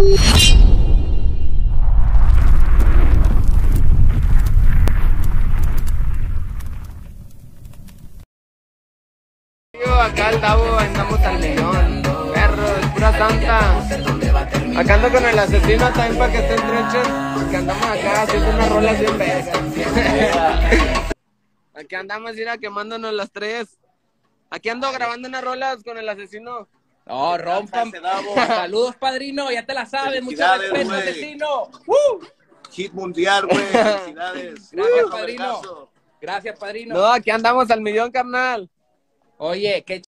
Acá al Davo andamos al millón, perros, pura santa. Acá ando con el asesino también para que estén treches, porque andamos acá haciendo unas rolas bien vergas. Aquí andamos, mira, quemándonos las tres. Aquí ando grabando unas rolas con el asesino. No, rompan. Saludos, padrino, ya te la sabes. Mucho respeto, wey. asesino. Hit mundial, güey. Felicidades. Gracias, padrino. Gracias, padrino. No, aquí andamos al millón, carnal. Oye, qué